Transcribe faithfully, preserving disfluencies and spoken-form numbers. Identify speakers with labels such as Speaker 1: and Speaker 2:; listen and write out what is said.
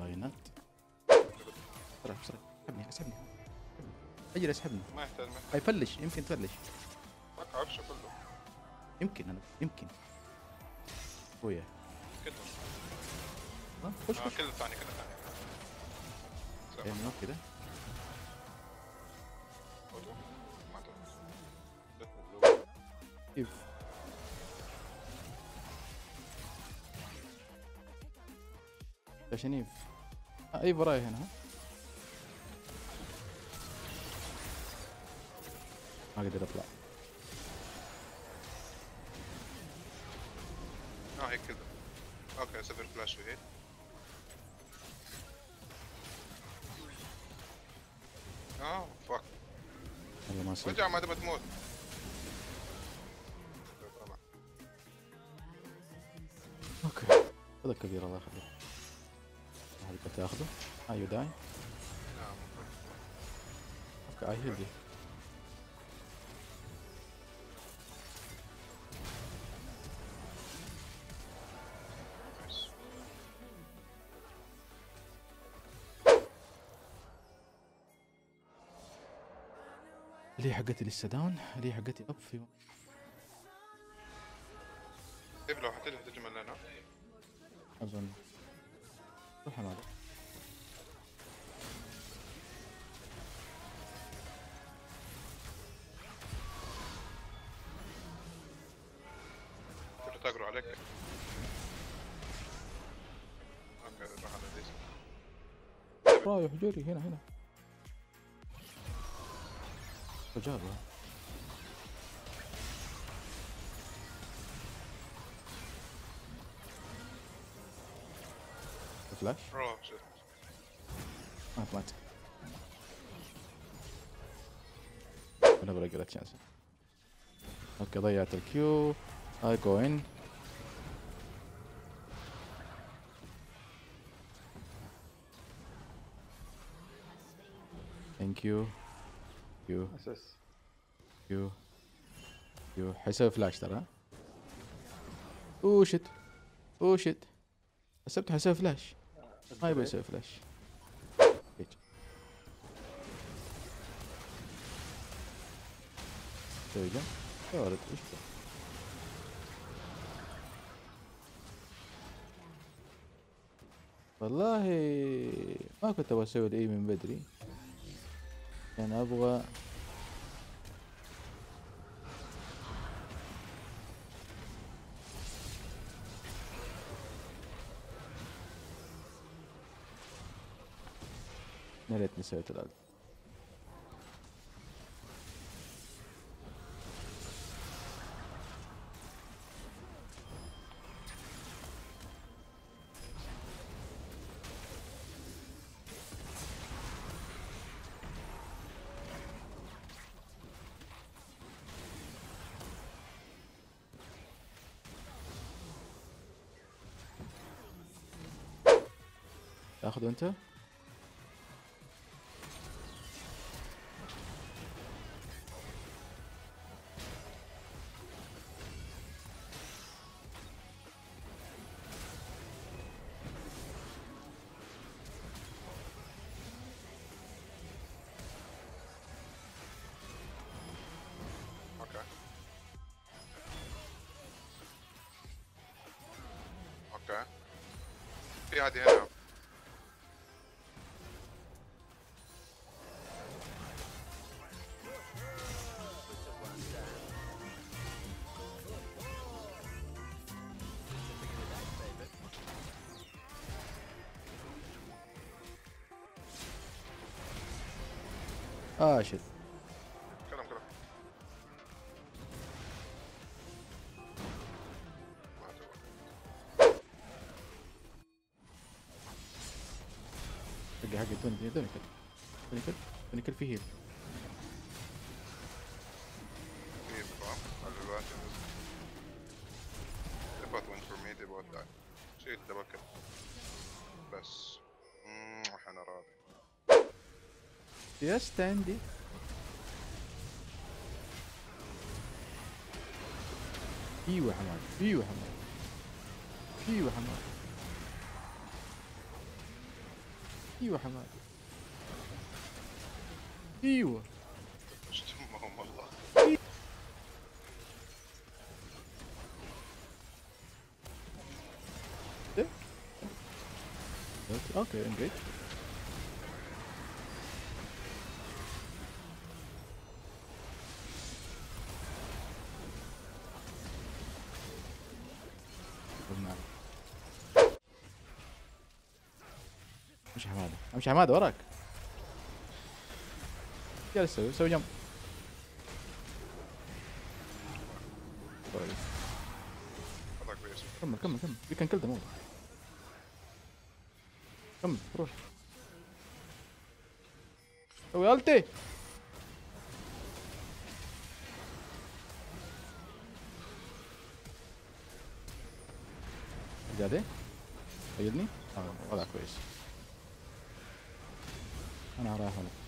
Speaker 1: باينات. بسرعة بسرعة اسحبني اسحبني اجري اسحبني.
Speaker 2: ما يحتاج ما يحتاج
Speaker 1: حيفلش يمكن تفلش.
Speaker 2: وقع عفشه كله.
Speaker 1: يمكن انا يمكن خويا
Speaker 2: كده
Speaker 1: ها خش
Speaker 2: آه
Speaker 1: خش
Speaker 2: كده ثاني كده ثاني
Speaker 1: ايوه كده.
Speaker 2: ما تدري.
Speaker 1: كيف يا شنيف. آه اي وراي هنا ها. ما اقدر اطلع.
Speaker 2: اه هيك كده. اوكي صفر فلاش وهيك. اه فاك
Speaker 1: والله ما صير.
Speaker 2: رجع ما تبى تموت.
Speaker 1: اوكي هذا كبير الله يخليك. هذا تاخذه. ايوه داي.
Speaker 2: نعم
Speaker 1: اوكي اي هيل. ليه حقتي لسه داون؟ ليه حقتي اب في
Speaker 2: كيف لو حتى تهجم لنا؟
Speaker 1: اظن روح مالك.
Speaker 2: كنت تقروا عليك. اوكي روح على ديس.
Speaker 1: رايح جري هنا هنا. وجابها. فلاش
Speaker 2: روح شت.
Speaker 1: مات مات. انا برجع تشانس. اوكي ضيعت الكيو. اي جو ان. ثانك يو. كيو
Speaker 3: اساس
Speaker 1: كيو كيو حيسوي فلاش ترى. اوه شت اوه شت حسبته حيسوي فلاش. ما يبغى يسوي فلاش. هيك. سوي جمب. ورد ايش ذا؟ والله ما كنت ابغى اسوي الاي من بدري. يعني ابغى يا ريتني سويت الألف. تاخذه انت؟
Speaker 2: اوكي اوكي في هذه هنا.
Speaker 1: اه شت.
Speaker 2: كلام كلام. ما تبغى.
Speaker 1: حقي حقي توني توني توني كل توني كل توني كل في هيل.
Speaker 2: في بقى على الوقت. They both went for me, they both died. شيت دبل كل. بس. اممم انا راضي.
Speaker 1: يا ستاندي. ايوه حماد ايوه حماد ايوه حماد. ايوه حماد. ايوه.
Speaker 2: اشتمهم والله.
Speaker 1: اوكي انجيج. امشي حماده، امشي حماده وراك. ايش جالس تسوي؟ سوي جنب. كويس.
Speaker 2: هذاك بيس.
Speaker 1: كمل كمل كمل، يو كان كل ذا. كمل روح. سوي التي. زيادة؟ قيدني؟ اه وضع كويس. انا رايح هنا.